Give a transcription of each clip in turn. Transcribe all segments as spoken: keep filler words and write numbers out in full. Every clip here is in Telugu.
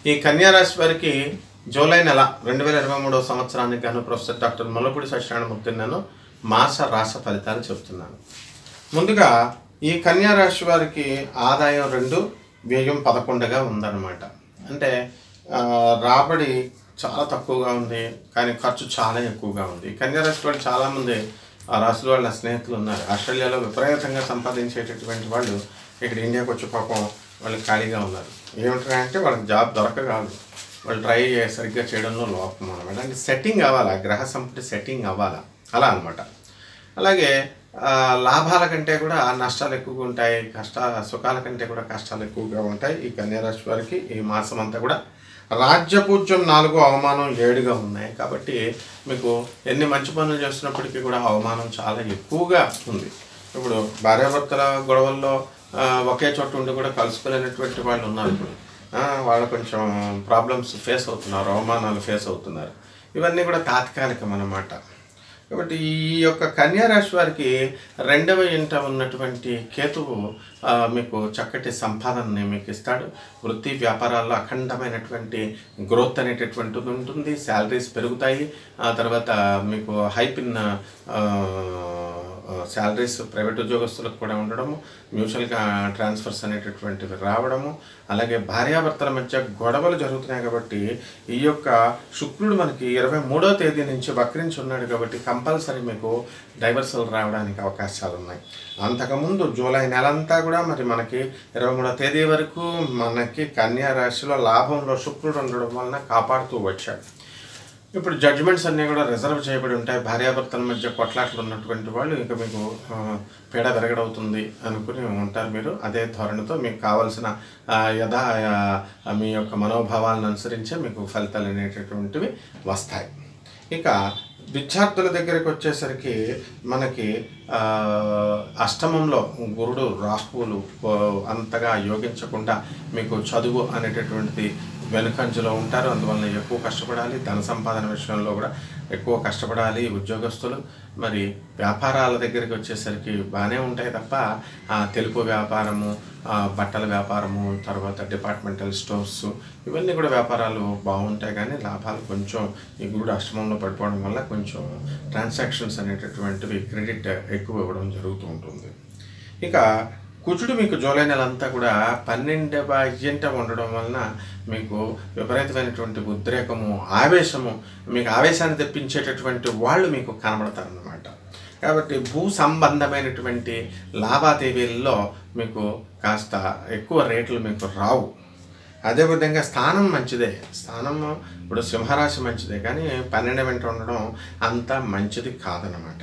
ఈ కన్యా రాశి వారికి జూలై నెల రెండు వేల ఇరవై మూడవ సంవత్సరానికి గాను ప్రొఫెసర్ డాక్టర్ ముల్లపూడి సత్యనారాయణమూర్తి నేను మాస రాస ఫలితాలు చెప్తున్నాను. ముందుగా ఈ కన్యా రాశి వారికి ఆదాయం రెండు, వ్యయం పదకొండుగా ఉందన్నమాట. అంటే రాబడి చాలా తక్కువగా ఉంది, కానీ ఖర్చు చాలా ఎక్కువగా ఉంది. కన్యా రాశి వాళ్ళు చాలామంది ఆ రాశుల వాళ్ళ స్నేహితులు ఉన్నారు. ఆస్ట్రేలియాలో విపరీతంగా సంపాదించేటటువంటి వాళ్ళు ఇక్కడ ఇండియాకి వచ్చి పాపం వాళ్ళు ఖాళీగా ఉన్నారు. ఏమిటంటే వాళ్ళకి జాబ్ దొరకగాదు, వాళ్ళు ట్రై సరిగ్గా చేయడంలో లోపం అనమాట. అంటే సెట్టింగ్ అవ్వాలా, గ్రహ సంపత్తి సెట్టింగ్ అవ్వాలా, అలా అనమాట. అలాగే లాభాల కంటే కూడా నష్టాలు ఎక్కువగా ఉంటాయి, కష్ట సుఖాల కంటే కూడా కష్టాలు ఎక్కువగా ఉంటాయి. ఈ కన్యా రాశి వారికి ఈ మాసం అంతా కూడా రాజ్యపూజ్యం నాలుగు, అవమానం ఏడుగా ఉన్నాయి. కాబట్టి మీకు ఎన్ని మంచి పనులు చేస్తున్నప్పటికీ కూడా అవమానం చాలా ఎక్కువగా ఉంది. ఇప్పుడు భార్యాభర్తల గొడవల్లో ఒకే చోట ఉండి కూడా కలుసుకోలేనటువంటి వాళ్ళు ఉన్నారు. ఇప్పుడు వాళ్ళు కొంచెం ప్రాబ్లమ్స్ ఫేస్ అవుతున్నారు, అవమానాలు ఫేస్ అవుతున్నారు. ఇవన్నీ కూడా తాత్కాలికం అన్నమాట. కాబట్టి ఈ యొక్క కన్యా రాశి వారికి రెండవ ఇంట ఉన్నటువంటి కేతువు మీకు చక్కటి సంపాదనని మీకు ఇస్తాడు. వృత్తి వ్యాపారాల్లో అఖండమైనటువంటి గ్రోత్ అనేటటువంటిది ఉంటుంది. శాలరీస్ పెరుగుతాయి. ఆ తర్వాత మీకు హైపిన్ శాలరీస్ ప్రైవేట్ ఉద్యోగస్తులకు కూడా ఉండడము, మ్యూచువల్గా ట్రాన్స్ఫర్స్ అనేటటువంటివి రావడము, అలాగే భార్యాభర్తల మధ్య గొడవలు జరుగుతున్నాయి. కాబట్టి ఈ యొక్క శుక్రుడు మనకి ఇరవై మూడో తేదీ నుంచి వక్రించి ఉన్నాడు. కాబట్టి కంపల్సరీ మీకు డైవర్సల్ రావడానికి అవకాశాలు ఉన్నాయి. అంతకుముందు జూలై నెలంతా కూడా మరి మనకి ఇరవై మూడో తేదీ వరకు మనకి కన్యా రాశిలో లాభంలో శుక్రుడు ఉండడం వలన కాపాడుతూ వచ్చాడు. ఇప్పుడు జడ్జిమెంట్స్ అన్నీ కూడా రిజర్వ్ చేయబడి ఉంటాయి. భార్యాభర్తల మధ్య కొట్లాట్లు ఉన్నటువంటి వాళ్ళు ఇక మీకు పీడ విరగడవుతుంది అనుకుని ఉంటారు. మీరు అదే ధోరణితో మీకు కావాల్సిన యథా మీ యొక్క మనోభావాలను అనుసరించే మీకు ఫలితాలు అనేటటువంటివి వస్తాయి. ఇక విద్యార్థుల దగ్గరికి వచ్చేసరికి మనకి అష్టమంలో గురుడు రాహువులు అంతగా యోగించకుండా మీకు చదువు అనేటటువంటిది వెనుకంజలో ఉంటారు. అందువల్ల ఎక్కువ కష్టపడాలి. ధన సంపాదన విషయంలో కూడా ఎక్కువ కష్టపడాలి ఉద్యోగస్తులు. మరి వ్యాపారాల దగ్గరికి వచ్చేసరికి బాగానే ఉంటాయి తప్ప తెలుపు వ్యాపారము, బట్టల వ్యాపారము, తర్వాత డిపార్ట్మెంటల్ స్టోర్స్, ఇవన్నీ కూడా వ్యాపారాలు బాగుంటాయి. కానీ లాభాలు కొంచెం ఈ గురుడు అష్టమంలో పడిపోవడం వల్ల కొంచెం ట్రాన్సాక్షన్స్ అనేటటువంటివి క్రెడిట్ ఎక్కువ ఇవ్వడం జరుగుతూ ఉంటుంది. ఇక కుజుడు మీకు జూలై నెల అంతా కూడా పన్నెండవ ఇంట ఉండడం వలన మీకు విపరీతమైనటువంటి ఉద్రేకము, ఆవేశము, మీకు ఆవేశాన్ని తెప్పించేటటువంటి వాళ్ళు మీకు కనబడతారన్నమాట. కాబట్టి భూ సంబంధమైనటువంటి లావాదేవీల్లో మీకు కాస్త ఎక్కువ రేట్లు మీకు రావు. అదేవిధంగా స్థానం మంచిదే, స్థానము ఇప్పుడు సింహరాశి మంచిదే, కానీ పన్నెండవ ఇంట ఉండడం అంత మంచిది కాదనమాట.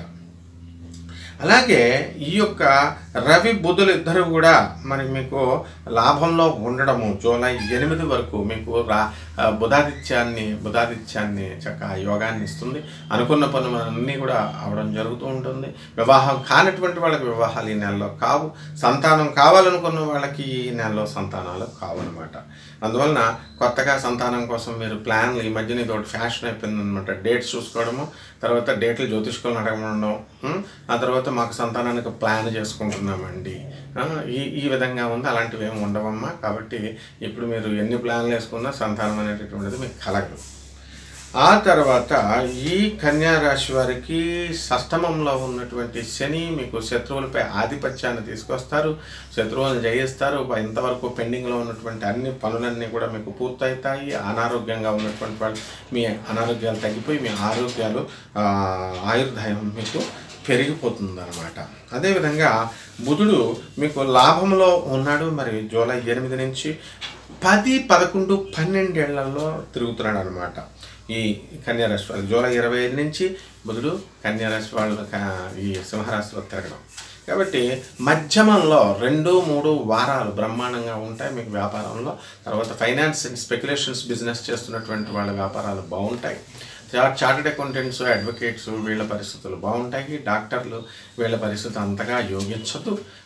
అలాగే ఈ యొక్క రవి బుధులు ఇద్దరు కూడా మరి మీకు లాభంలో ఉండడము జూలై ఎనిమిది వరకు మీకు రా బుధాదిత్యాన్ని బుధాదిత్యాన్ని చక్కగా యోగాన్ని ఇస్తుంది. అనుకున్న పనులన్నీ కూడా అవడం జరుగుతూ ఉంటుంది. వివాహం కానటువంటి వాళ్ళకి వివాహాలు ఈ నెలలో కావు. సంతానం కావాలనుకున్న వాళ్ళకి ఈ నెలలో సంతానాలు కావన్నమాట. అందువలన కొత్తగా సంతానం కోసం మీరు ప్లాన్లు, ఈ మధ్యన ఇది ఒకటి ఫ్యాషన్ అయిపోయిందనమాట, డేట్స్ చూసుకోవడము, తర్వాత డేట్లు జ్యోతిష్కులను అడగడం, ఆ తర్వాత మాకు సంతానానికి ప్లాన్ చేసుకుంటున్నామండి, ఈ ఈ విధంగా ఉంది. అలాంటివి ఏమి ఉండవమ్మా. కాబట్టి ఇప్పుడు మీరు ఎన్ని ప్లాన్లు వేసుకున్నా సంతానం అనేటటువంటిది మీకు కలగదు. ఆ తర్వాత ఈ కన్యా రాశి వారికి షష్టమంలో ఉన్నటువంటి శని మీకు శత్రువులపై ఆధిపత్యాన్ని తీసుకొస్తారు, శత్రువులను జయిస్తారు. ఇంతవరకు పెండింగ్లో ఉన్నటువంటి అన్ని పనులన్నీ కూడా మీకు పూర్తవుతాయి. అనారోగ్యంగా ఉన్నటువంటి వాళ్ళు మీ అనారోగ్యాలు తగ్గిపోయి మీ ఆరోగ్యాలు ఆయుర్దాయం మీకు పెరిగిపోతుంది అన్నమాట. అదేవిధంగా బుధుడు మీకు లాభంలో ఉన్నాడు. మరి జూలై ఎనిమిది నుంచి పది పదకొండు పన్నెండేళ్లలో తిరుగుతున్నాడు అనమాట ఈ కన్యా రాశి వాళ్ళు. జూలై ఇరవై ఐదు నుంచి బుధుడు కన్యా రాశి వాళ్ళు ఈ సింహరాశిలో తిరగడం. కాబట్టి మధ్యమంలో రెండు మూడు వారాలు బ్రహ్మాండంగా ఉంటాయి మీకు వ్యాపారంలో. తర్వాత ఫైనాన్స్ అండ్ స్పెక్యులేషన్స్ బిజినెస్ చేస్తున్నటువంటి వాళ్ళ వ్యాపారాలు బాగుంటాయి. చార్టెడ్ అకౌంటెంట్స్, అడ్వకేట్స్ వీళ్ళ పరిస్థితులు బాగుంటాయి. డాక్టర్లు వీళ్ళ పరిస్థితి అంతగా యోగించదు.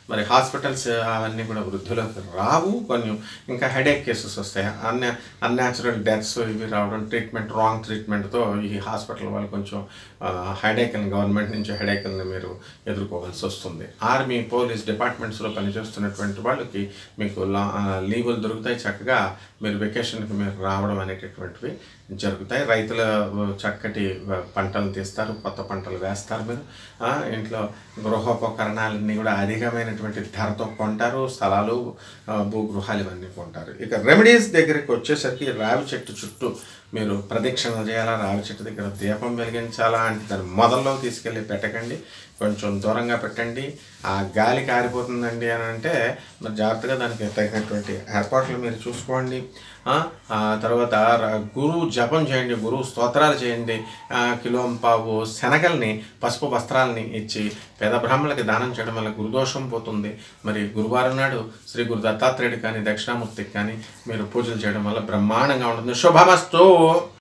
మరి హాస్పిటల్స్ అవన్నీ కూడా వృద్ధిలోకి రావు. కొన్ని ఇంకా హెడేక్ కేసెస్ వస్తాయి, అన్యా అన్యాచురల్ డెత్స్ ఇవి రావడం, ట్రీట్మెంట్ రాంగ్ ట్రీట్మెంట్తో ఈ హాస్పిటల్ వాళ్ళు కొంచెం హెడేక్ని గవర్నమెంట్ నుంచి హెడేక్ని మీరు ఎదుర్కోవాల్సి వస్తుంది. ఆర్మీ, పోలీస్ డిపార్ట్మెంట్స్లో పనిచేస్తున్నటువంటి వాళ్ళకి మీకు లా లీవులు దొరుకుతాయి, చక్కగా మీరు వెకేషన్కి మీరు రావడం అనేటటువంటివి జరుగుతాయి. రైతుల చక్కటి పంటలు తీస్తారు, కొత్త పంటలు వేస్తారు. మీరు ఇంట్లో గృహోపకరణాలన్నీ కూడా అధికమైనటువంటి ధరతో కొంటారు, స్థలాలు, భూగృహాలు ఇవన్నీ కొంటారు. ఇక రెమెడీస్ దగ్గరికి వచ్చేసరికి రావి చెట్టు చుట్టూ మీరు ప్రదక్షిణ చేయాలా, రావి చెట్టు దగ్గర దీపం వెలిగించాలా అంటే దాన్ని మొదల్లో తీసుకెళ్ళి పెట్టకండి, కొంచెం దూరంగా పెట్టండి. ఆ గాలి కారిపోతుందండి అని అంటే మరి జాగ్రత్తగా దానికి తగినటువంటి ఏర్పాట్లు మీరు చూసుకోండి. తర్వాత గురువు జపం చేయండి, గురువు స్తోత్రాలు చేయండి. కిలోంపావు శనగల్ని, పసుపు వస్త్రాలని ఇచ్చి పేద బ్రాహ్మణులకి దానం చేయడం వల్ల గురుదోషం పోతుంది. మరి గురువారం నాడు శ్రీ గురు దత్తాత్రేయుడు కానీ దక్షిణామూర్తికి కానీ మీరు పూజలు చేయడం వల్ల బ్రహ్మాండంగా ఉంటుంది. శుభమస్తు.